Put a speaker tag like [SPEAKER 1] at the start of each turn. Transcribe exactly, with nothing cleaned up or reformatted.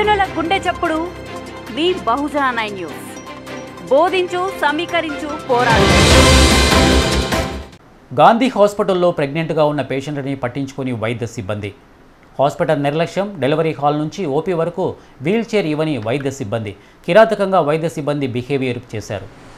[SPEAKER 1] బహుజనుల గుండె చప్పుడు మీ బహుజన నైన్ న్యూస్. బోధించు, సమీకరించు, పోరాడు.
[SPEAKER 2] గాంధీ హాస్పిటల్లో ప్రెగ్నెంట్గా ఉన్న పేషెంట్ని పట్టించుకుని వైద్య సిబ్బంది. హాస్పిటల్ నిర్లక్ష్యం, డెలివరీ హాల్ నుంచి ఓపీ వరకు వీల్ చైర్ ఇవ్వని వైద్య సిబ్బంది. కిరాతకంగా వైద్య సిబ్బంది బిహేవియర్ చేశారు.